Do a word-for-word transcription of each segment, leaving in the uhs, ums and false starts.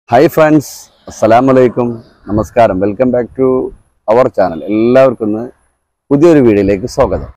Hi friends, Assalamu alaikum, Namaskaram, welcome back to our channel. എല്ലാവർക്കും പുതിയൊരു വീഡിയോയിലേക്ക് സ്വാഗതം.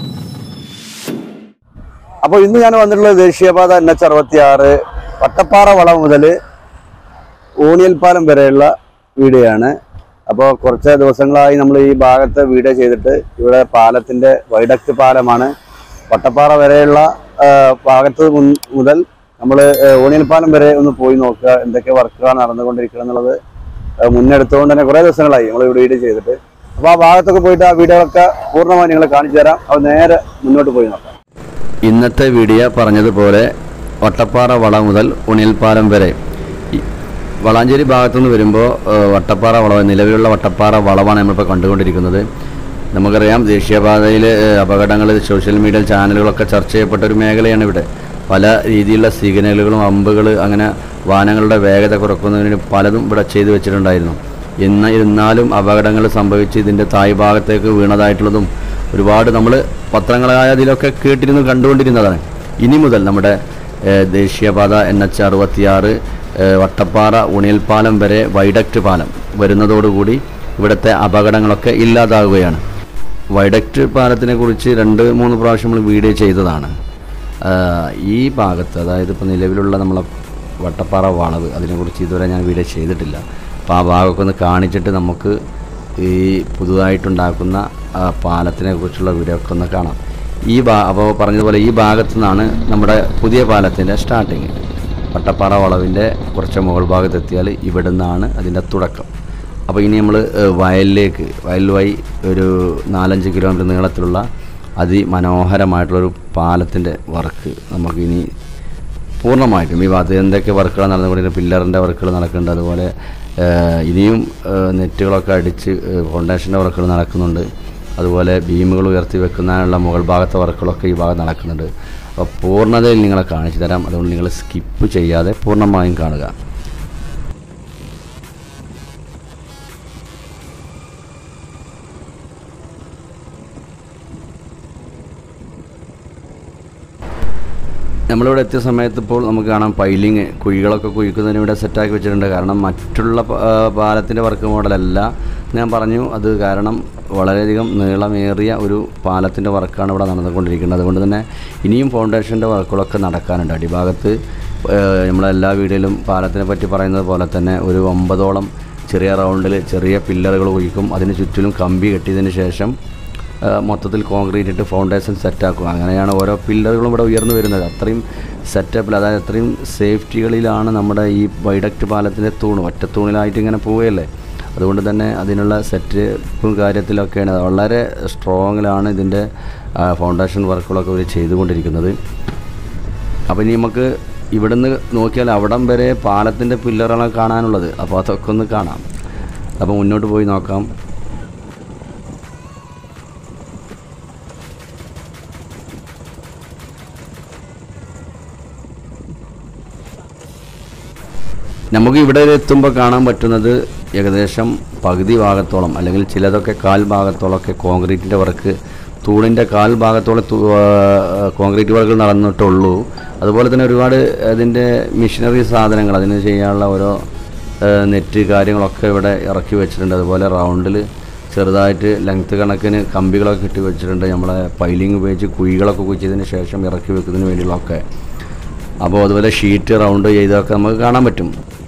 അപ്പോൾ ഇന്ന് ഞാൻ വന്നിട്ടുള്ളത് ദേശീയപാത എൻ എച്ച് അറുപത്തിയാറ് വട്ടപ്പാറ വളവ് മുതൽ ഊണിയൽപ്പാലം വരെയുള്ള വീഡിയോ ആണ്. അപ്പോൾ കുറച്ച് ദിവസങ്ങളായി നമ്മൾ ഈ ഭാഗത്തെ വീഡിയോ ചെയ്തിട്ട് ഇവിടെ പാലത്തിന്റെ വൈഡക്ട് പാലമാണ്. വട്ടപ്പാറ വരെയുള്ള ഭാഗത്ത് മുതൽ നമ്മൾ ഊണിയൽപ്പാലം വരെ ഒന്ന് പോയി നോക്കുക, എന്തൊക്കെ വർക്കുകളാണ് നടന്നുകൊണ്ടിരിക്കുക എന്നുള്ളത് മുന്നെടുത്തുകൊണ്ട് തന്നെ കുറേ ദിവസങ്ങളായി നമ്മൾ ഇവിടെ വീഡിയോ ചെയ്തിട്ട്. അപ്പോൾ ആ ഭാഗത്തൊക്കെ പോയിട്ട് ആ വീഡിയോകളൊക്കെ പൂർണ്ണമായി നിങ്ങളെ കാണിച്ചു തരാം. അപ്പോൾ നേരെ മുന്നോട്ട് പോയി നോക്കാം. ഇന്നത്തെ വീഡിയോ പറഞ്ഞതുപോലെ വട്ടപ്പാറ വളവ് മുതൽ ഊണിയൽപ്പാലം വരെ വളാഞ്ചേരി ഭാഗത്തുനിന്ന് വരുമ്പോൾ വട്ടപ്പാറ വളവ്, നിലവിലുള്ള വട്ടപ്പാറ വളവാണ് നമ്മളിപ്പോൾ കണ്ടുകൊണ്ടിരിക്കുന്നത്. നമുക്കറിയാം ദേശീയപാതയിൽ അപകടങ്ങൾ സോഷ്യൽ മീഡിയ ചാനലുകളൊക്കെ ചർച്ച ചെയ്യപ്പെട്ട ഒരു മേഖലയാണ്. ഇവിടെ പല രീതിയിലുള്ള സിഗ്നലുകളും അമ്പുകൾ അങ്ങനെ വാഹനങ്ങളുടെ വേഗത കുറക്കുന്നതിന് പലതും ഇവിടെ ചെയ്തു വെച്ചിട്ടുണ്ടായിരുന്നു. എന്ന് ഇരുന്നാലും അപകടങ്ങൾ സംഭവിച്ച് ഇതിൻ്റെ തായ് ഭാഗത്തേക്ക് വീണതായിട്ടുള്ളതും ഒരുപാട് നമ്മൾ പത്രങ്ങളായതിലൊക്കെ കേട്ടിരുന്നു കണ്ടുകൊണ്ടിരുന്നതാണ്. ഇനി മുതൽ നമ്മുടെ ദേശീയപാത എൻ എച്ച് അറുപത്തിയാറ് വട്ടപ്പാറ ഊണിയൽപ്പാലം വരെ വൈഡക്ട് പാലം വരുന്നതോടുകൂടി ഇവിടുത്തെ അപകടങ്ങളൊക്കെ ഇല്ലാതാവുകയാണ്. വൈഡക്ട് പാലത്തിനെ കുറിച്ച് രണ്ട് മൂന്ന് പ്രാവശ്യം നമ്മൾ വീഡിയോ ചെയ്തതാണ്. ഈ ഭാഗത്ത്, അതായത് ഇപ്പോൾ നിലവിലുള്ള നമ്മളെ വട്ടപ്പാറ വളവ്, അതിനെക്കുറിച്ച് ഇതുവരെ ഞാൻ വീഡിയോ ചെയ്തിട്ടില്ല. അപ്പോൾ ആ ഭാഗമൊക്കെ ഒന്ന് കാണിച്ചിട്ട് നമുക്ക് ഈ പുതുതായിട്ടുണ്ടാക്കുന്ന പാലത്തിനെ കുറിച്ചുള്ള വീഡിയോ ഒക്കെ ഒന്ന് കാണാം. ഈ ഭാ അപ്പോൾ പറഞ്ഞതുപോലെ ഈ ഭാഗത്തു നിന്നാണ് നമ്മുടെ പുതിയ പാലത്തിൻ്റെ സ്റ്റാർട്ടിങ്. വട്ടപ്പാറ വളവിൻ്റെ കുറച്ച് മുകൾ ഭാഗത്തെത്തിയാൽ ഇവിടെ നിന്നാണ് അതിൻ്റെ തുടക്കം. അപ്പോൾ ഇനി നമ്മൾ വയലിലേക്ക്, വയൽ വഴി ഒരു നാലഞ്ച് കിലോമീറ്റർ നീളത്തിലുള്ള അതിമനോഹരമായിട്ടുള്ളൊരു പാലത്തിൻ്റെ വർക്ക് നമുക്കിനി പൂർണ്ണമായിട്ടും ഈ ഭാഗത്ത് എന്തൊക്കെ വർക്കുകൾ നടന്നുകൊണ്ടിരിക്കുന്നത്, പില്ലറിൻ്റെ വർക്കുകൾ നടക്കുന്നുണ്ട്, അതുപോലെ ഇനിയും നെറ്റുകളൊക്കെ അടിച്ച് ഫൗണ്ടേഷൻ്റെ വർക്കുകൾ നടക്കുന്നുണ്ട്, അതുപോലെ ബീമുകൾ ഉയർത്തി വെക്കുന്നതിനുള്ള മുകൾ ഭാഗത്തെ വർക്കുകളൊക്കെ ഈ ഭാഗത്ത് നടക്കുന്നുണ്ട്. അപ്പോൾ പൂർണ്ണതയിൽ നിങ്ങളെ കാണിച്ചു തരാം. അതുകൊണ്ട് നിങ്ങൾ സ്കിപ്പ് ചെയ്യാതെ പൂർണ്ണമായും കാണുക. നമ്മളിവിടെ എത്തിയ സമയത്ത് ഇപ്പോൾ നമുക്ക് കാണാം പൈലിങ്, കുഴികളൊക്കെ കുഴിക്കുന്നതിന് ഇവിടെ സെറ്റാക്കി വെച്ചിട്ടുണ്ട്. കാരണം മറ്റുള്ള പാലത്തിൻ്റെ വർക്ക് മോഡലല്ല ഞാൻ പറഞ്ഞു. അത് കാരണം വളരെയധികം നീളമേറിയ ഒരു പാലത്തിൻ്റെ വർക്കാണ് ഇവിടെ നടന്നുകൊണ്ടിരിക്കുന്നത്. അതുകൊണ്ട് തന്നെ ഇനിയും ഫൗണ്ടേഷൻ്റെ വർക്കുകളൊക്കെ നടക്കാനുണ്ട്. അടിഭാഗത്ത് നമ്മളെല്ലാ വീഡിയോയിലും പാലത്തിനെ പറ്റി പറയുന്നത് പോലെ തന്നെ ഒരു ഒമ്പതോളം ചെറിയ റൗണ്ടിൽ ചെറിയ പില്ലറുകൾ കുഴിക്കും. അതിന് ചുറ്റിലും കമ്പി കെട്ടിയതിന് ശേഷം മൊത്തത്തിൽ കോൺക്രീറ്റ് ഇട്ട് ഫൗണ്ടേഷൻ സെറ്റാക്കും. അങ്ങനെയാണ് ഓരോ പില്ലറുകളും ഇവിടെ ഉയർന്നു വരുന്നത്. അത്രയും സെറ്റപ്പിൽ, അതായത് അത്രയും സേഫ്റ്റികളിലാണ് നമ്മുടെ ഈ വൈഡക്ട് പാലത്തിൻ്റെ തൂണ് ഒറ്റത്തൂണിലായിട്ട് ഇങ്ങനെ പോവുകയല്ലേ. അതുകൊണ്ട് തന്നെ അതിനുള്ള സെറ്റപ്പും കാര്യത്തിലൊക്കെയാണ് വളരെ സ്ട്രോങ്ങിലാണ് ഇതിൻ്റെ ഫൗണ്ടേഷൻ വർക്കുകളൊക്കെ ഇവർ ചെയ്തുകൊണ്ടിരിക്കുന്നത്. അപ്പോൾ ഇനി നമുക്ക് ഇവിടുന്ന് നോക്കിയാൽ അവിടം വരെ പാലത്തിൻ്റെ പില്ലറുകളാണ് കാണാനുള്ളത്. അപ്പോൾ അതൊക്കെ ഒന്ന് കാണാം. അപ്പോൾ മുന്നോട്ട് പോയി നോക്കാം. നമുക്ക് ഇവിടെ എത്തുമ്പോൾ കാണാൻ പറ്റുന്നത് ഏകദേശം പകുതി ഭാഗത്തോളം, അല്ലെങ്കിൽ ചിലതൊക്കെ കാൽ ഭാഗത്തോളമൊക്കെ കോൺക്രീറ്റിൻ്റെ വർക്ക്, തൂണിൻ്റെ കാൽ ഭാഗത്തോളം കോൺക്രീറ്റ് വർക്കുകൾ നടന്നിട്ടുള്ളൂ. അതുപോലെ തന്നെ ഒരുപാട് അതിൻ്റെ മെഷീനറി സാധനങ്ങൾ, അതിന് ചെയ്യാനുള്ള ഓരോ നെറ്റ് കാര്യങ്ങളൊക്കെ ഇവിടെ ഇറക്കി വെച്ചിട്ടുണ്ട്. അതുപോലെ റൗണ്ടിൽ ചെറുതായിട്ട് ലെങ്ത്ത് കണക്കിന് കമ്പികളൊക്കെ ഇട്ട് വെച്ചിട്ടുണ്ട്. നമ്മളെ പൈലിങ് ഉപയോഗിച്ച് കുഴികളൊക്കെ കുഴിച്ചതിന് ശേഷം ഇറക്കി വെക്കുന്നതിന് വേണ്ടിയുള്ളതൊക്കെ. അപ്പോൾ അതുപോലെ ഷീറ്റ് റൗണ്ട് ചെയ്തൊക്കെ നമുക്ക് കാണാൻ പറ്റും.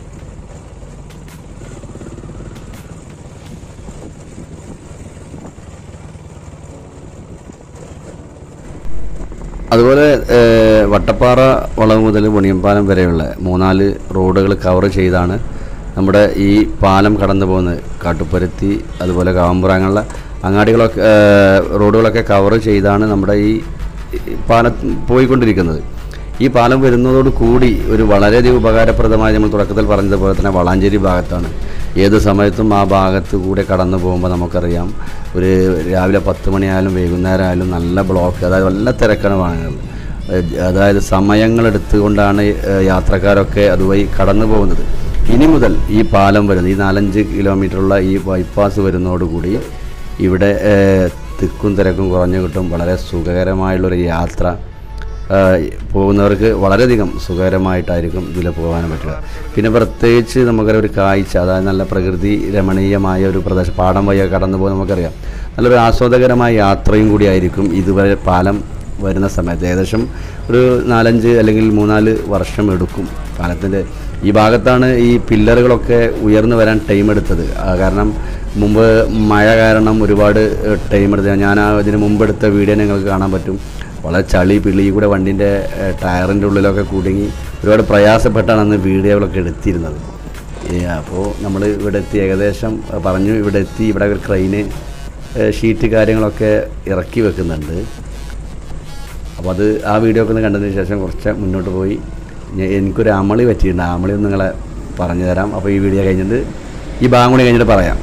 അതുപോലെ വട്ടപ്പാറ വളവ് മുതൽ ഊണിയൽപ്പാലം വരെയുള്ള മൂന്നാല് റോഡുകൾ കവർ ചെയ്താണ് നമ്മുടെ ഈ പാലം കടന്നു പോകുന്നത്. കാട്ടുപരുത്തി, അതുപോലെ കാവമ്പുറ, അങ്ങാടികളൊക്കെ റോഡുകളൊക്കെ കവർ ചെയ്താണ് നമ്മുടെ ഈ പാലം പോയിക്കൊണ്ടിരിക്കുന്നത്. ഈ പാലം വരുന്നതോട് കൂടി ഒരു വളരെയധികം ഉപകാരപ്രദമായി നമ്മൾ തുടക്കത്തിൽ പറഞ്ഞതുപോലെ തന്നെ വളാഞ്ചേരി ഭാഗത്താണ്. ഏത് സമയത്തും ആ ഭാഗത്ത് കൂടെ കടന്നു പോകുമ്പോൾ നമുക്കറിയാം ഒരു രാവിലെ പത്ത് മണിയായാലും വൈകുന്നേരം ആയാലും നല്ല ബ്ലോക്ക്, അതായത് നല്ല തിരക്കാണ് വാഹനങ്ങൾ. അതായത് സമയങ്ങളെടുത്തുകൊണ്ടാണ് യാത്രക്കാരൊക്കെ അതുവഴി കടന്നു പോകുന്നത്. ഇനി മുതൽ ഈ പാലം വരുന്നത്, ഈ നാലഞ്ച് കിലോമീറ്ററുള്ള ഈ ബൈപ്പാസ് വരുന്നതോടുകൂടി ഇവിടെ തിക്കും തിരക്കും കുറഞ്ഞു കിട്ടും. വളരെ സുഖകരമായുള്ളൊരു യാത്ര പോകുന്നവർക്ക് വളരെയധികം സുഖകരമായിട്ടായിരിക്കും ഇതിൽ പോകാൻ പറ്റുക. പിന്നെ പ്രത്യേകിച്ച് നമുക്കൊരു കാഴ്ച, അതായത് നല്ല പ്രകൃതി രമണീയമായ ഒരു പ്രദേശം, പാടം വഴി കടന്നു പോകുമ്പോൾ നമുക്കറിയാം നല്ലൊരു ആസ്വാദകരമായ യാത്രയും കൂടി ആയിരിക്കും ഇതുവരെ പാലം വരുന്ന സമയത്ത്. ഏകദേശം ഒരു നാലഞ്ച് അല്ലെങ്കിൽ മൂന്നാല് വർഷം എടുക്കും പാലത്തിൻ്റെ. ഈ ഭാഗത്താണ് ഈ പില്ലറുകളൊക്കെ ഉയർന്നു വരാൻ ടൈം എടുത്തത്. കാരണം മുമ്പ് മഴ കാരണം ഒരുപാട് ടൈം എടുത്തത്. ഞാൻ ആ ഇതിന് മുമ്പെടുത്ത വീഡിയോ നിങ്ങൾക്ക് കാണാൻ പറ്റും. വളരെ ചളി പിളി കൂടെ വണ്ടിൻ്റെ ടയറിൻ്റെ ഉള്ളിലൊക്കെ കുടുങ്ങി ഒരുപാട് പ്രയാസപ്പെട്ടാണ് അന്ന് വീഡിയോകളൊക്കെ എടുത്തിരുന്നത്. അപ്പോൾ നമ്മൾ ഇവിടെ എത്തി, ഏകദേശം പറഞ്ഞു ഇവിടെ എത്തി. ഇവിടെ ഒരു ക്രെയിന് ഷീറ്റ് കാര്യങ്ങളൊക്കെ ഇറക്കി വെക്കുന്നുണ്ട്. അപ്പോൾ അത് ആ വീഡിയോ ഒക്കെ ഒന്ന് കണ്ടതിന് ശേഷം കുറച്ച് മുന്നോട്ട് പോയി എനിക്കൊരു അമളി പറ്റിയിട്ടുണ്ട്. ആ അമളി ഒന്ന് നിങ്ങളെ പറഞ്ഞു തരാം. അപ്പോൾ ഈ വീഡിയോ കഴിഞ്ഞിട്ട് ഈ ഭാഗം കൂടി കഴിഞ്ഞിട്ട് പറയാം.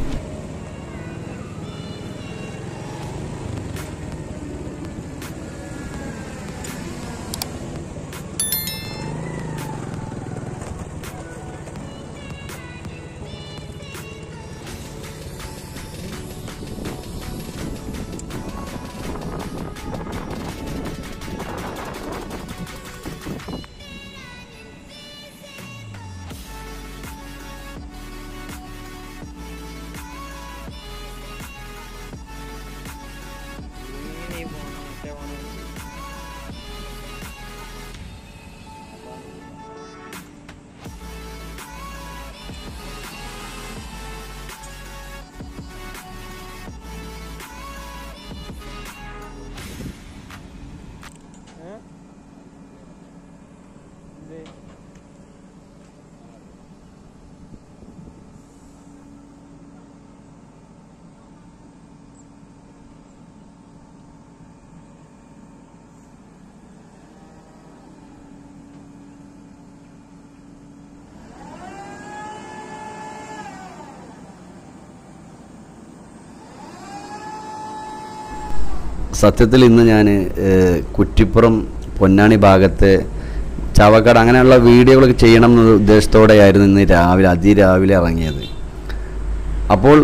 സത്യത്തിൽ ഇന്ന് ഞാൻ കുറ്റിപ്പുറം പൊന്നാനി ഭാഗത്തെ ചാവക്കാട് അങ്ങനെയുള്ള വീഡിയോകളൊക്കെ ചെയ്യണം എന്ന ഉദ്ദേശത്തോടെയായിരുന്നു ഇന്ന് രാവിലെ അതിരാവിലെ ഇറങ്ങിയത്. അപ്പോൾ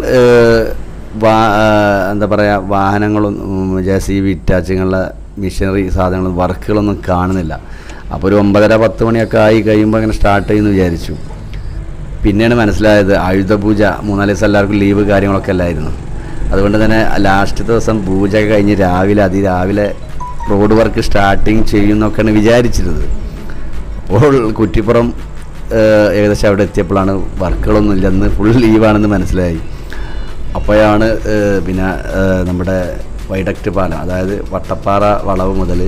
എന്താ പറയുക, വാഹനങ്ങളും ജെ സി ബി ഇറ്റാച്ചിങ്ങുള്ള മിഷനറി സാധനങ്ങളും വർക്കുകളൊന്നും കാണുന്നില്ല. അപ്പോൾ ഒരു ഒമ്പതര പത്ത് മണിയൊക്കെ ആയി കഴിയുമ്പോൾ അങ്ങനെ സ്റ്റാർട്ട് ചെയ്യുമെന്ന് വിചാരിച്ചു. പിന്നെയാണ് മനസ്സിലായത് ആയുധപൂജ മൂന്നാല് ദിവസം എല്ലാവർക്കും ലീവ് കാര്യങ്ങളൊക്കെ അല്ലായിരുന്നു. അതുകൊണ്ട് തന്നെ ലാസ്റ്റ് ദിവസം പൂജ കഴിഞ്ഞ് രാവിലെ അതിരാവിലെ റോഡ് വർക്ക് സ്റ്റാർട്ടിങ് ചെയ്യുമെന്നൊക്കെയാണ് വിചാരിച്ചിരുന്നത്. അപ്പോൾ കുറ്റിപ്പുറം ഏകദേശം അവിടെ എത്തിയപ്പോഴാണ് വർക്കുകളൊന്നും ഇല്ലെന്ന്, ഫുൾ ലീവാണെന്ന് മനസ്സിലായി. അപ്പോഴാണ് പിന്നെ നമ്മുടെ viaduct പാലം, അതായത് വട്ടപ്പാറ വളവ് മുതൽ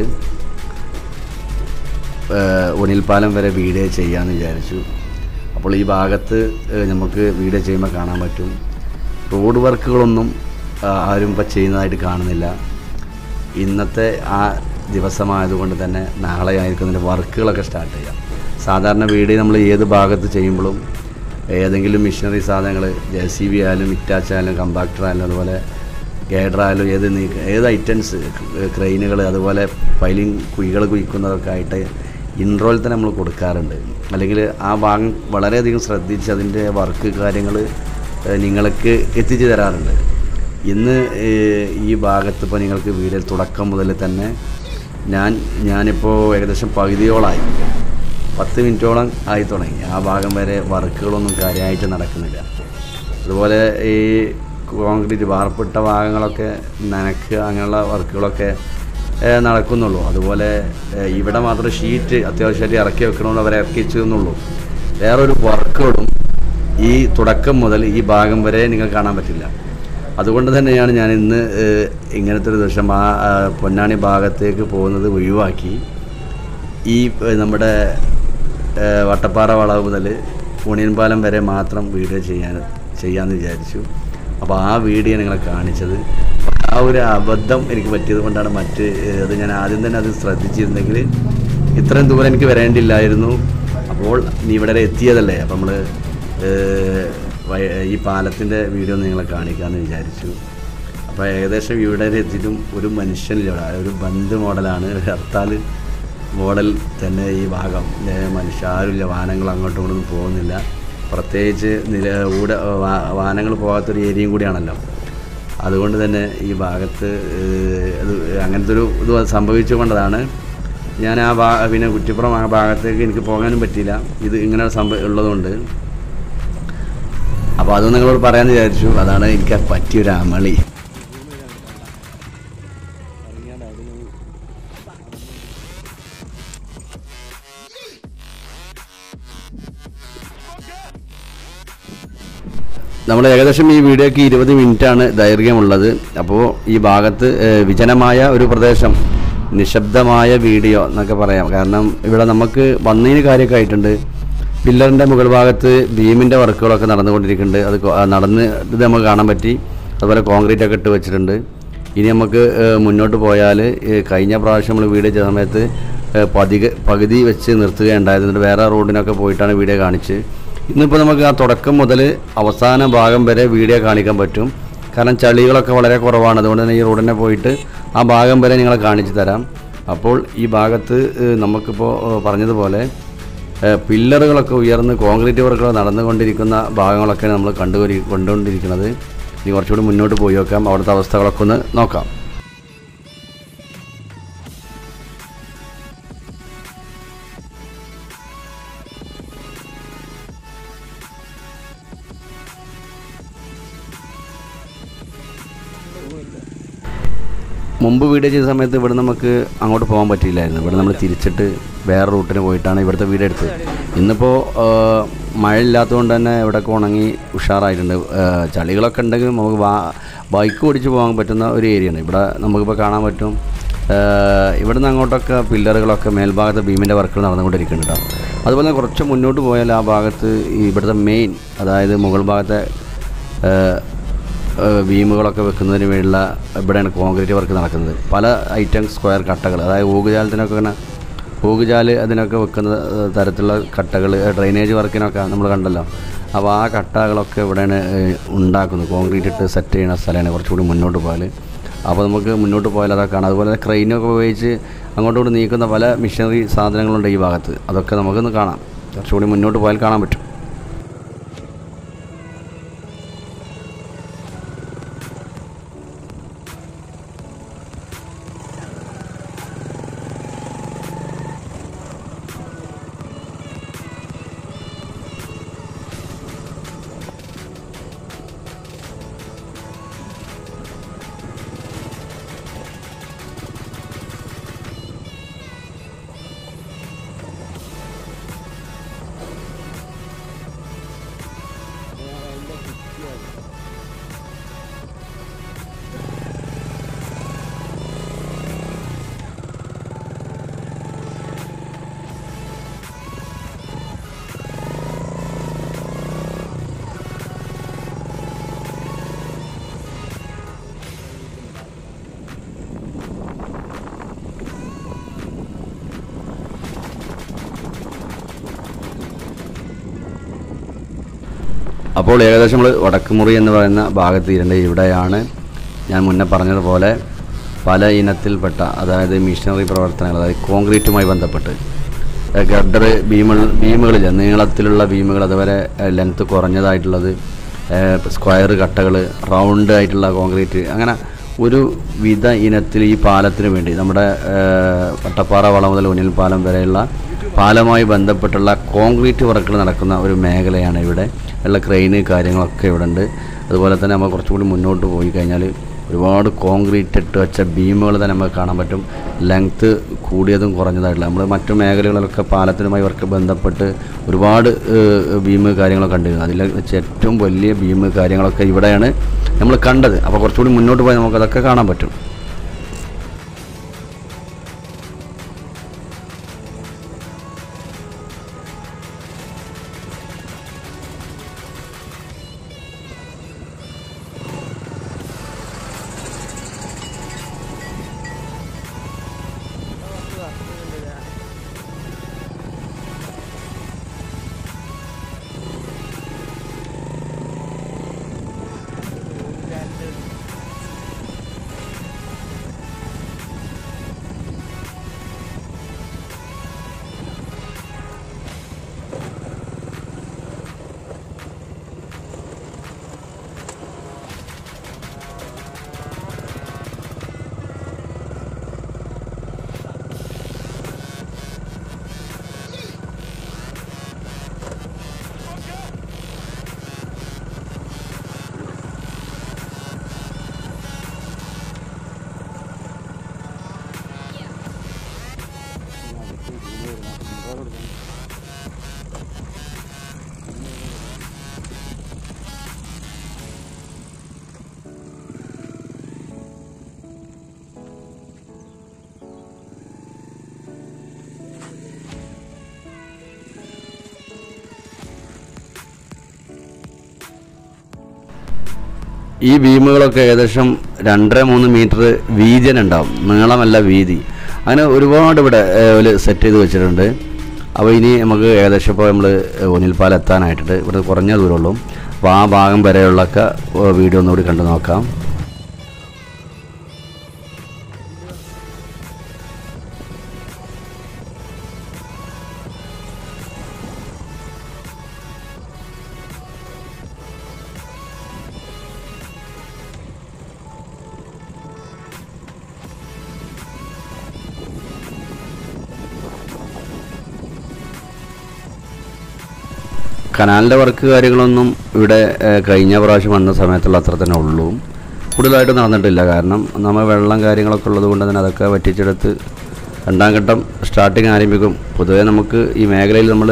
ഒണിൽപ്പാലം വരെ വീഡിയോ ചെയ്യാമെന്ന് വിചാരിച്ചു. അപ്പോൾ ഈ ഭാഗത്ത് നമുക്ക് വീഡിയോ ചെയ്യുമ്പോൾ കാണാൻ പറ്റും റോഡ് വർക്കുകളൊന്നും ആരും ഇപ്പം ചെയ്യുന്നതായിട്ട് കാണുന്നില്ല. ഇന്നത്തെ ആ ദിവസമായതുകൊണ്ട് തന്നെ നാളെ ആയിരിക്കും ഇതിൻ്റെ വർക്കുകളൊക്കെ സ്റ്റാർട്ട് ചെയ്യാം. സാധാരണ വീഡിയോ നമ്മൾ ഏത് ഭാഗത്ത് ചെയ്യുമ്പോഴും ഏതെങ്കിലും മിഷനറി സാധനങ്ങൾ ജെ സി ബി ആയാലും ഇറ്റാച്ച് ആയാലും കമ്പാക്ടർ ആയാലും അതുപോലെ ഗൈഡർ ആയാലും ഏത് നീക്ക ഏത് ഐറ്റംസ് ക്രെയിനുകൾ അതുപോലെ പൈലിംഗ് കുഴികൾ കുഴിക്കുന്നതൊക്കെ ആയിട്ട് ഇൻട്രോയിൽ തന്നെ നമ്മൾ കൊടുക്കാറുണ്ട്. അല്ലെങ്കിൽ ആ ഭാഗം വളരെയധികം ശ്രദ്ധിച്ച് അതിൻ്റെ വർക്ക് കാര്യങ്ങൾ നിങ്ങൾക്ക് എത്തിച്ചു തരാറുണ്ട്. ഇന്ന് ഈ ഭാഗത്ത് ഇപ്പോൾ നിങ്ങൾക്ക് വീഡിയോ തുടക്കം മുതൽ തന്നെ ഞാൻ ഞാനിപ്പോൾ ഏകദേശം പകുതിയോളായി, പത്ത് മിനിറ്റോളം ആയി തുടങ്ങി. ആ ഭാഗം വരെ വർക്കുകളൊന്നും കാര്യമായിട്ട് നടക്കുന്നില്ല. അതുപോലെ ഈ കോൺക്രീറ്റ് വാർപ്പിട്ട ഭാഗങ്ങളൊക്കെ നനയ്ക്കുക അങ്ങനെയുള്ള വർക്കുകളൊക്കെ നടക്കുന്നുള്ളൂ. അതുപോലെ ഇവിടെ മാത്രം ഷീറ്റ് അത്യാവശ്യമായിട്ട് ഇറക്കി വെക്കണമെന്ന് അവരെ ഇറക്കിച്ചു എന്നുള്ളൂ. വേറൊരു വർക്കുകളും ഈ തുടക്കം മുതൽ ഈ ഭാഗം വരെ നിങ്ങൾക്ക് കാണാൻ പറ്റില്ല. അതുകൊണ്ട് തന്നെയാണ് ഞാൻ ഇന്ന് ഇങ്ങനത്തെ ഒരു ദിവസം ആ പൊന്നാനി ഭാഗത്തേക്ക് പോകുന്നത് ഒഴിവാക്കി ഈ നമ്മുടെ വട്ടപ്പാറ വളവ് മുതൽ പൂണിയൻപാലം വരെ മാത്രം വീഡിയോ ചെയ്യാൻ ചെയ്യാമെന്ന് വിചാരിച്ചു. അപ്പോൾ ആ വീഡിയോ നിങ്ങളെ കാണിച്ചത്. ആ ഒരു അബദ്ധം എനിക്ക് പറ്റിയത് കൊണ്ടാണ്. മറ്റ് അത് ഞാൻ ആദ്യം തന്നെ അത് ശ്രദ്ധിച്ചിരുന്നെങ്കിൽ ഇത്രയും ദൂരം എനിക്ക് വരേണ്ടില്ലായിരുന്നു. അപ്പോൾ നീ ഇവിടെ എത്തിയതല്ലേ, അപ്പം നമ്മൾ ഈ പാലത്തിൻ്റെ വീഡിയോ നിങ്ങളെ കാണിക്കാമെന്ന് വിചാരിച്ചു. അപ്പോൾ ഏകദേശം ഇവിടെ എത്തിയിട്ടും ഒരു മനുഷ്യനില്ല. ഒരു ബന്ദ് മോഡലാണ്, ഹർത്താൽ മോഡൽ തന്നെ ഈ ഭാഗം. മനുഷ്യ ആരുമില്ല, വാഹനങ്ങൾ അങ്ങോട്ടും ഇങ്ങോട്ടൊന്നും പോകുന്നില്ല. പ്രത്യേകിച്ച് നില ഊടെ വാഹനങ്ങൾ പോകാത്തൊരു ഏരിയയും കൂടിയാണല്ലോ. അതുകൊണ്ട് തന്നെ ഈ ഭാഗത്ത് അത് അങ്ങനത്തെ ഒരു ഇത് സംഭവിച്ചുകൊണ്ടതാണ് ഞാൻ ആ ഭാ പിന്നെ കുറ്റിപ്പുറം ആ ഭാഗത്തേക്ക് എനിക്ക് പോകാനും പറ്റിയില്ല, ഇത് ഇങ്ങനെ സംഭവം ഉള്ളതുകൊണ്ട്. അപ്പോൾ അത് നിങ്ങളോട് പറയാമെന്ന് വിചാരിച്ചു. അതാണ് എനിക്ക് പറ്റിയൊരു അമളി. നമ്മൾ ഏകദേശം ഈ വീഡിയോയ്ക്ക് ഇരുപത് മിനിറ്റാണ് ദൈർഘ്യമുള്ളത്. അപ്പോൾ ഈ ഭാഗത്ത് വിജനമായ ഒരു പ്രദേശം, നിശബ്ദമായ വീഡിയോ എന്നൊക്കെ പറയാം. കാരണം ഇവിടെ നമുക്ക് വന്നതിന് കാര്യമൊക്കെ ആയിട്ടുണ്ട്. പില്ലറിൻ്റെ മുകൾ ഭാഗത്ത് ബീമിൻ്റെ വർക്കുകളൊക്കെ നടന്നുകൊണ്ടിരിക്കുന്നുണ്ട്. അത് നടന്ന് ഇത് നമുക്ക് കാണാൻ പറ്റി. അതുപോലെ കോൺക്രീറ്റ് ഒക്കെ ഇട്ട് വെച്ചിട്ടുണ്ട്. ഇനി നമുക്ക് മുന്നോട്ട് പോയാൽ കഴിഞ്ഞ പ്രാവശ്യം നമ്മൾ വീഡിയോ ചെയ്ത സമയത്ത് പതിക പകുതി വെച്ച് നിർത്തുകയുണ്ടായത്. എന്നിട്ട് വേറെ റോഡിനൊക്കെ പോയിട്ടാണ് വീഡിയോ കാണിച്ച്. ഇന്നിപ്പോൾ നമുക്ക് ആ തുടക്കം മുതൽ അവസാന ഭാഗം വരെ വീഡിയോ കാണിക്കാൻ പറ്റും. കാരണം ചളികളൊക്കെ വളരെ കുറവാണ്. അതുകൊണ്ട് തന്നെ ഈ റോഡിനെ പോയിട്ട് ആ ഭാഗം വരെ നിങ്ങളെ കാണിച്ചു തരാം. അപ്പോൾ ഈ ഭാഗത്ത് നമുക്കിപ്പോൾ പറഞ്ഞതുപോലെ പില്ലറുകളൊക്കെ ഉയർന്ന് കോൺക്രീറ്റ് വർക്കുകൾ നടന്നുകൊണ്ടിരിക്കുന്ന ഭാഗങ്ങളൊക്കെ നമ്മൾ കണ്ടു കൊണ്ടുകൊണ്ടിരിക്കുന്നത്. ഇനി കുറച്ചുകൂടി മുന്നോട്ട് പോയി നോക്കാം, അവിടുത്തെ അവസ്ഥകളൊക്കെ ഒന്ന് നോക്കാം. മുമ്പ് വീഡിയോ ചെയ്ത സമയത്ത് ഇവിടെ നമുക്ക് അങ്ങോട്ട് പോകാൻ പറ്റിയില്ലായിരുന്നു. ഇവിടെ നമ്മൾ തിരിച്ചിട്ട് വേറെ റൂട്ടിന് പോയിട്ടാണ് ഇവിടുത്തെ വീഡിയോ എടുത്തത്. ഇന്നിപ്പോൾ മഴ ഇല്ലാത്തതുകൊണ്ട് തന്നെ ഇവിടെയൊക്കെ ഉണങ്ങി ഉഷാറായിട്ടുണ്ട്. ചളികളൊക്കെ ഉണ്ടെങ്കിൽ നമുക്ക് ബൈക്ക് ഓടിച്ച് പോകാൻ പറ്റുന്ന ഒരു ഏരിയയാണ്. ഇവിടെ നമുക്കിപ്പോൾ കാണാൻ പറ്റും. ഇവിടുന്ന് അങ്ങോട്ടൊക്കെ പില്ലറുകളൊക്കെ മേൽഭാഗത്ത് ബീമിൻ്റെ വർക്കുകൾ നടന്നുകൊണ്ടിരിക്കുന്നുണ്ട്. അതുപോലെ തന്നെ കുറച്ച് മുന്നോട്ട് പോയാൽ ആ ഭാഗത്ത് ഇവിടുത്തെ മെയിൻ, അതായത് മുകൾ ഭാഗത്തെ ബീമുകളൊക്കെ വെക്കുന്നതിന് വേണ്ടിയുള്ള ഇവിടെയാണ് കോൺക്രീറ്റ് വർക്ക് നടക്കുന്നത്. പല ഐറ്റം സ്ക്വയർ കട്ടകൾ, അതായത് ഊകുജാലത്തിനൊക്കെ ഇങ്ങനെ ഊകുജാല് അതിനൊക്കെ വെക്കുന്ന തരത്തിലുള്ള കട്ടകൾ, ഡ്രെയിനേജ് വർക്കിനൊക്കെ നമ്മൾ കണ്ടല്ലോ. അപ്പോൾ ആ കട്ടകളൊക്കെ ഇവിടെയാണ് ഉണ്ടാക്കുന്നത്. കോൺക്രീറ്റ് ഇട്ട് സെറ്റ് ചെയ്യുന്ന സ്ഥലമാണ് കുറച്ചുകൂടി മുന്നോട്ട് പോയാൽ. അപ്പോൾ നമുക്ക് മുന്നോട്ട് പോയാൽ അതൊക്കെ കാണാം. അതുപോലെ ക്രെയിനൊക്കെ ഉപയോഗിച്ച് അങ്ങോട്ടുകൂടി നീക്കുന്ന പല മിഷനറി സാധനങ്ങളുണ്ട് ഈ ഭാഗത്ത്. അതൊക്കെ നമുക്കൊന്ന് കാണാം. കുറച്ചുകൂടി മുന്നോട്ട് പോയാൽ കാണാൻ പറ്റും. അപ്പോൾ ഏകദേശം നമ്മൾ വടക്കുമുറി എന്ന് പറയുന്ന ഭാഗത്ത് ഇരുണ്ട്. ഇവിടെയാണ് ഞാൻ മുന്നേ പറഞ്ഞതുപോലെ പല ഇനത്തിൽപ്പെട്ട, അതായത് മിഷനറി പ്രവർത്തനങ്ങൾ, അതായത് കോൺക്രീറ്റുമായി ബന്ധപ്പെട്ട് ഗർഡർ ബീമുകൾ ബീമുകളിൽ നീളത്തിലുള്ള ബീമുകൾ, അതുവരെ ലെങ്ത്ത് കുറഞ്ഞതായിട്ടുള്ളത്, സ്ക്വയർ കട്ടകൾ, റൗണ്ട് ആയിട്ടുള്ള കോൺക്രീറ്റ്, അങ്ങനെ ഒരു വിധ ഇനത്തിൽ ഈ പാലത്തിന് വേണ്ടി നമ്മുടെ വട്ടപ്പാറ വള മുതൽ ഉനിൽ പാലം വരെയുള്ള പാലമായി ബന്ധപ്പെട്ടുള്ള കോൺക്രീറ്റ് വർക്കുകൾ നടക്കുന്ന ഒരു മേഖലയാണ് ഇവിടെ ഉള്ള. ക്രെയിന് കാര്യങ്ങളൊക്കെ ഇവിടെ ഉണ്ട്. അതുപോലെ തന്നെ നമ്മൾ കുറച്ചുകൂടി മുന്നോട്ട് പോയി കഴിഞ്ഞാൽ ഒരുപാട് കോൺക്രീറ്റ് ഇട്ട് വെച്ച ബീമുകൾ തന്നെ നമുക്ക് കാണാൻ പറ്റും. ലെങ്ത്ത് കൂടിയതും കുറഞ്ഞതായിട്ടുള്ള നമ്മൾ മറ്റു മേഖലകളിലൊക്കെ പാലത്തിനുമായി വർക്ക് ബന്ധപ്പെട്ട് ഒരുപാട് ബീം കാര്യങ്ങളൊക്കെ കണ്ടിരുന്നു. അതിൽ വെച്ച് ഏറ്റവും വലിയ ബീം കാര്യങ്ങളൊക്കെ ഇവിടെയാണ് നമ്മൾ കണ്ടത്. അപ്പോൾ കുറച്ചുകൂടി മുന്നോട്ട് പോയി നമുക്കതൊക്കെ കാണാൻ പറ്റും. ഈ ബീമുകളൊക്കെ ഏകദേശം രണ്ടര മൂന്ന് മീറ്റർ വീതി ഉണ്ടാവും, നീളമല്ല വീതി. അങ്ങനെ ഒരുപാട് ഇവിടെ ഒരു സെറ്റ് ചെയ്ത് വെച്ചിട്ടുണ്ട്. അപ്പോൾ ഇനി നമുക്ക് ഏകദേശം ഇപ്പോൾ നമ്മൾ ഓനിൽപ്പാലം എത്താനായിട്ടുണ്ട്. ഇവിടെ കുറഞ്ഞ ദൂരമുള്ളൂ. അപ്പോൾ ആ ഭാഗം വരെയുള്ളൊക്കെ വീഡിയോ ഒന്നുകൂടി കണ്ടു നോക്കാം. കനാലിൻ്റെ വർക്ക് കാര്യങ്ങളൊന്നും ഇവിടെ കഴിഞ്ഞ പ്രാവശ്യം വന്ന സമയത്തുള്ള അത്ര തന്നെ ഉള്ളൂ. കൂടുതലായിട്ട് നടന്നിട്ടില്ല. കാരണം നമ്മൾ വെള്ളം കാര്യങ്ങളൊക്കെ ഉള്ളത് കൊണ്ട് തന്നെ അതൊക്കെ വറ്റിച്ചെടുത്ത് രണ്ടാം ഘട്ടം സ്റ്റാർട്ടിങ് ആരംഭിക്കും. പൊതുവേ നമുക്ക് ഈ മേഖലയിൽ നമ്മൾ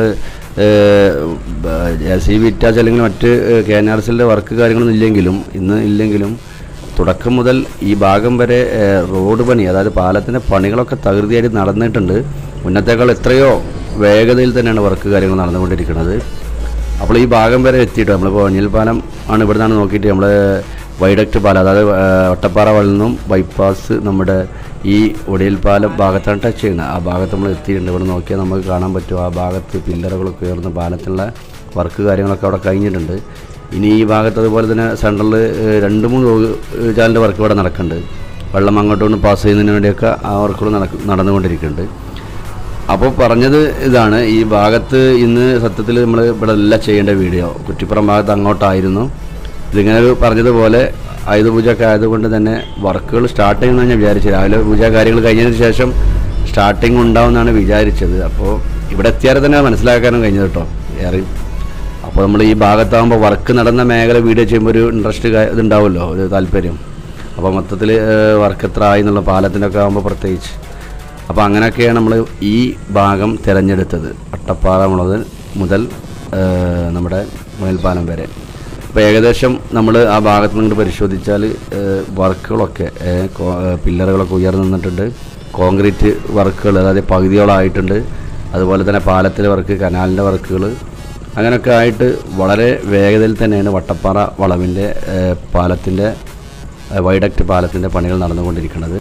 സി വിറ്റാച്ച് അല്ലെങ്കിൽ മറ്റ് കെ എൻ ആർ സിൻ്റെ വർക്ക് കാര്യങ്ങളൊന്നും ഇല്ലെങ്കിലും ഇന്ന് ഇല്ലെങ്കിലും തുടക്കം മുതൽ ഈ ഭാഗം വരെ റോഡ് പണി, അതായത് പാലത്തിൻ്റെ പണികളൊക്കെ തകൃതിയായിട്ട് നടന്നിട്ടുണ്ട്. മുന്നത്തേക്കാൾ എത്രയോ വേഗതയിൽ തന്നെയാണ് വർക്ക് കാര്യങ്ങൾ നടന്നുകൊണ്ടിരിക്കുന്നത്. അപ്പോൾ ഈ ഭാഗം വരെ എത്തിയിട്ട് നമ്മളിപ്പോൾ ഓനിൽപ്പാലം ആണ് ഇവിടെ നിന്നാണ് നോക്കിയിട്ട് നമ്മൾ വൈഡക്റ്റ് പാലം, അതായത് വട്ടപ്പാറ വള്ളിൽ നിന്നും ബൈപ്പാസ് നമ്മുടെ ഈ ഒടിയൽപ്പാലം ഭാഗത്താണ് ടച്ച് ചെയ്യുന്നത്. ആ ഭാഗത്ത് നമ്മൾ എത്തിയിട്ടുണ്ട്. ഇവിടെ നോക്കിയാൽ നമുക്ക് കാണാൻ പറ്റും ആ ഭാഗത്ത് പില്ലറുകളൊക്കെ ഉയർന്ന പാലത്തിലുള്ള വർക്ക് കാര്യങ്ങളൊക്കെ അവിടെ കഴിഞ്ഞിട്ടുണ്ട്. ഇനി ഈ ഭാഗത്ത് അതുപോലെ തന്നെ സെൻട്രലിൽ രണ്ട് മൂന്ന് ചാലിൻ്റെ വർക്ക് ഇവിടെ നടക്കുന്നുണ്ട്. വെള്ളം അങ്ങോട്ടും പാസ് ചെയ്യുന്നതിന് വേണ്ടിയൊക്കെ ആ വർക്കുകൾ നട നടന്നുകൊണ്ടിരിക്കുന്നുണ്ട്. അപ്പോൾ പറഞ്ഞത് ഇതാണ്, ഈ ഭാഗത്ത് ഇന്ന് സത്യത്തിൽ നമ്മൾ ഇവിടെ എല്ലാം ചെയ്യേണ്ട വീഡിയോ കുറ്റിപ്പുറം ഭാഗത്ത് അങ്ങോട്ടായിരുന്നു. ഇതിങ്ങനെ പറഞ്ഞതുപോലെ ആയുധപൂജയൊക്കെ ആയതുകൊണ്ട് തന്നെ വർക്കുകൾ സ്റ്റാർട്ട് ചെയ്യുമെന്ന് ഞാൻ വിചാരിച്ചത്. രാവിലെ പൂജ കാര്യങ്ങൾ കഴിഞ്ഞതിന് ശേഷം സ്റ്റാർട്ടിങ് ഉണ്ടാവുമെന്നാണ് വിചാരിച്ചത്. അപ്പോൾ ഇവിടെ എത്തിയാൽ തന്നെ മനസ്സിലാക്കാനും കഴിഞ്ഞത് കേട്ടോ ഏറെ. അപ്പോൾ നമ്മൾ ഈ ഭാഗത്താകുമ്പോൾ വർക്ക് നടന്ന മേഖല വീഡിയോ ചെയ്യുമ്പോൾ ഒരു ഇൻട്രസ്റ്റ് ഇതുണ്ടാവുമല്ലോ, ഒരു താല്പര്യം. അപ്പോൾ മൊത്തത്തിൽ വർക്ക് എത്ര ആയി എന്നുള്ള പാലത്തിനൊക്കെ ആകുമ്പോൾ പ്രത്യേകിച്ച്. അപ്പോൾ അങ്ങനെയൊക്കെയാണ് നമ്മൾ ഈ ഭാഗം തിരഞ്ഞെടുത്തത്, വട്ടപ്പാറ മുതൽ മുതൽ നമ്മുടെ മുയൽപ്പാലം വരെ. അപ്പോൾ ഏകദേശം നമ്മൾ ആ ഭാഗത്ത് നിന്ന് പരിശോധിച്ചാൽ വർക്കുകളൊക്കെ പില്ലറുകളൊക്കെ ഉയർന്നു നിന്നിട്ടുണ്ട്. കോൺക്രീറ്റ് വർക്കുകൾ അതായത് പകുതിയോളമായിട്ടുണ്ട്. അതുപോലെ തന്നെ പാലത്തിലെ വർക്ക്, കനാലിൻ്റെ വർക്കുകൾ, അങ്ങനെയൊക്കെ ആയിട്ട് വളരെ വേഗതയിൽ തന്നെയാണ് വട്ടപ്പാറ വളവിൻ്റെ പാലത്തിൻ്റെ വൈഡക്റ്റ് പാലത്തിൻ്റെ പണികൾ നടന്നുകൊണ്ടിരിക്കുന്നത്.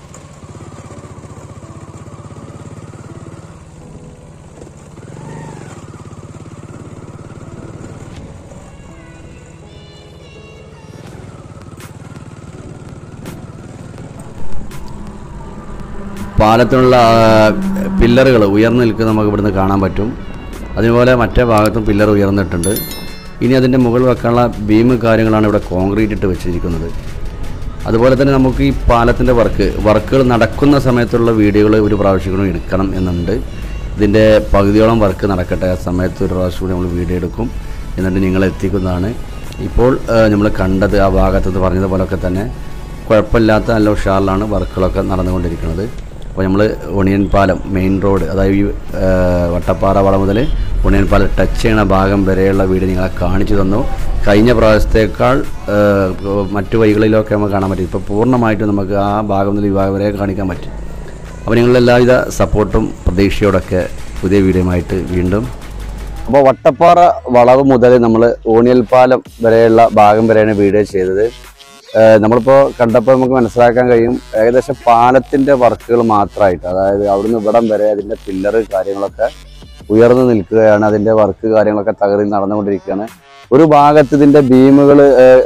പാലത്തിനുള്ള പില്ലറുകൾ ഉയർന്നു നിൽക്കുന്നത് നമുക്ക് ഇവിടുന്ന് കാണാൻ പറ്റും. അതുപോലെ മറ്റേ ഭാഗത്തും പില്ലർ ഉയർന്നിട്ടുണ്ട്. ഇനി അതിൻ്റെ മുകളിൽ വെക്കാനുള്ള ബീം കാര്യങ്ങളാണ് ഇവിടെ കോൺക്രീറ്റ് ഇട്ട് വെച്ചിരിക്കുന്നത്. അതുപോലെ തന്നെ നമുക്ക് ഈ പാലത്തിൻ്റെ വർക്ക് വർക്കുകൾ നടക്കുന്ന സമയത്തുള്ള വീഡിയോകൾ ഒരു പ്രാവശ്യം കൂടി എടുക്കണം എന്നുണ്ട്. ഇതിൻ്റെ പകുതിയോളം വർക്ക് നടക്കട്ടെ, ആ സമയത്ത് ഒരു പ്രാവശ്യം കൂടി നമ്മൾ വീഡിയോ എടുക്കും, എന്നിട്ട് നിങ്ങളെത്തിക്കുന്നതാണ്. ഇപ്പോൾ നമ്മൾ കണ്ടത് ആ ഭാഗത്ത് പറഞ്ഞതുപോലൊക്കെ തന്നെ കുഴപ്പമില്ലാത്ത നല്ല ഉഷാറിലാണ് വർക്കുകളൊക്കെ നടന്നുകൊണ്ടിരിക്കുന്നത്. അപ്പോൾ നമ്മൾ ഒണിയൻ പാലം മെയിൻ റോഡ്, അതായത് ഈ വട്ടപ്പാറ വള മുതൽ ഒണിയൻ പാലം ടച്ച് ചെയ്യുന്ന ഭാഗം വരെയുള്ള വീഡിയോ നിങ്ങളെ കാണിച്ചു തന്നു. കഴിഞ്ഞ പ്രാവശ്യത്തേക്കാൾ മറ്റു വഴികളിലൊക്കെ നമുക്ക് കാണാൻ പറ്റും. ഇപ്പോൾ പൂർണ്ണമായിട്ടും നമുക്ക് ആ ഭാഗം മുതൽ ഈ ഭാഗം വരെ കാണിക്കാൻ പറ്റും. അപ്പോൾ നിങ്ങളുടെ എല്ലാവിധ സപ്പോർട്ടും പ്രതീക്ഷയോടൊക്കെ പുതിയ വീഡിയോയുമായിട്ട് വീണ്ടും. അപ്പോൾ വട്ടപ്പാറ വളവ് മുതൽ നമ്മൾ ഓണിയൽ പാലം വരെയുള്ള ഭാഗം വരെയാണ് വീഡിയോ ചെയ്തത്. നമ്മളിപ്പോൾ കണ്ടപ്പോൾ നമുക്ക് മനസ്സിലാക്കാൻ കഴിയും ഏകദേശം പാലത്തിൻ്റെ വർക്കുകൾ മാത്രമായിട്ട്, അതായത് അവിടുന്ന് ഇവിടം വരെ അതിൻ്റെ പില്ലറ് കാര്യങ്ങളൊക്കെ ഉയർന്നു നിൽക്കുകയാണ്. അതിൻ്റെ വർക്ക് കാര്യങ്ങളൊക്കെ തകർന്ന് നടന്നുകൊണ്ടിരിക്കുകയാണ്. ഒരു ഭാഗത്ത് ഇതിൻ്റെ ബീമുകൾ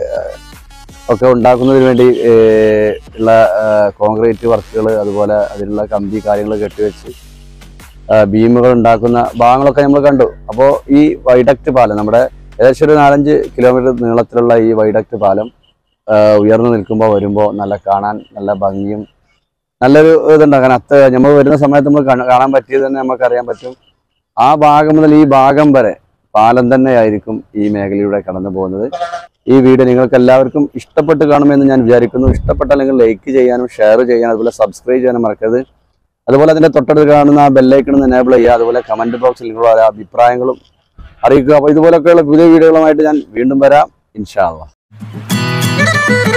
ഒക്കെ ഉണ്ടാക്കുന്നതിന് വേണ്ടി ഉള്ള കോൺക്രീറ്റ് വർക്കുകൾ, അതുപോലെ അതിലുള്ള കമ്പി കാര്യങ്ങൾ കെട്ടിവെച്ച് ബീമുകൾ ഉണ്ടാക്കുന്ന ഭാഗങ്ങളൊക്കെ നമ്മൾ കണ്ടു. അപ്പോൾ ഈ വൈഡക്റ്റ് പാലം നമ്മുടെ ഏകദേശം ഒരു നാലഞ്ച് കിലോമീറ്റർ നീളത്തിലുള്ള ഈ വൈഡക്റ്റ് പാലം ഉയർന്നു നിൽക്കുമ്പോൾ വരുമ്പോൾ നല്ല കാണാൻ നല്ല ഭംഗിയും നല്ലൊരു ഇതുണ്ടാകാൻ അത്ര നമ്മൾ വരുന്ന സമയത്ത് നമ്മൾ കാണാൻ പറ്റിയത് തന്നെ നമുക്കറിയാൻ പറ്റും. ആ ഭാഗം മുതൽ ഈ ഭാഗം വരെ പാലം തന്നെയായിരിക്കും ഈ മേഖലയിലൂടെ കടന്നു പോകുന്നത്. ഈ വീഡിയോ നിങ്ങൾക്ക് എല്ലാവർക്കും ഇഷ്ടപ്പെട്ട് കാണുമെന്ന് ഞാൻ വിചാരിക്കുന്നു. ഇഷ്ടപ്പെട്ടല്ലെങ്കിൽ ലൈക്ക് ചെയ്യാനും ഷെയർ ചെയ്യാനും അതുപോലെ സബ്സ്ക്രൈബ് ചെയ്യാനും മറക്കരുത്. അതുപോലെ അതിൻ്റെ തൊട്ടടുത്ത് കാണുന്ന ആ ബെല്ലൈക്കൺ എനേബിൾ ചെയ്യുക. അതുപോലെ കമൻറ്റ് ബോക്സിൽ നിങ്ങളുടെ അഭിപ്രായങ്ങളും അറിയിക്കുക. അപ്പോൾ ഇതുപോലൊക്കെയുള്ള പുതിയ വീഡിയോകളുമായിട്ട് ഞാൻ വീണ്ടും വരാം ഇൻഷാ അല്ലാഹ്.